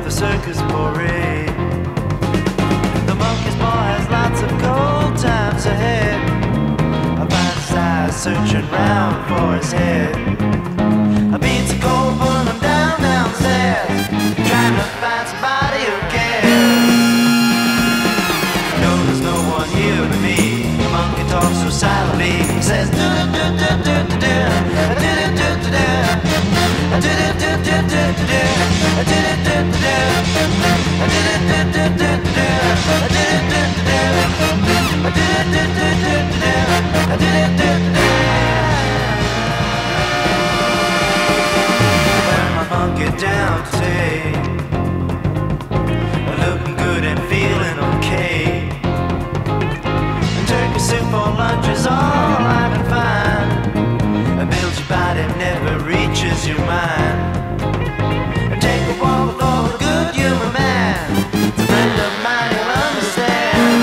the circus parade. The monkey's paw has lots of cold times ahead. I find his eyes searching round for his head. I beat the cold, pulling him downstairs, trying to find somebody who cares. No, there's no one here but me. The monkey talks so silently. He says do do do do do do do do do do. I did it, did it, did it, did it. I did it, did it, did it. I did it, did it, did it, did it. I did it, did it, did it. I did it, did it, did it, did it. I did it, did it, did it. Wearing my monkey down today, looking good and feeling okay. And turkey soup for lunch is all I can find. It builds your body, never reaches your mind. And take a walk with all the good human man. It's a friend of mine, you'll understand.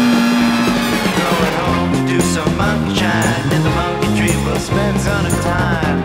Going home to do some monkey shine. In the monkey tree we'll spend some time.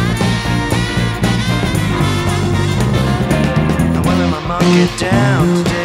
Get down today.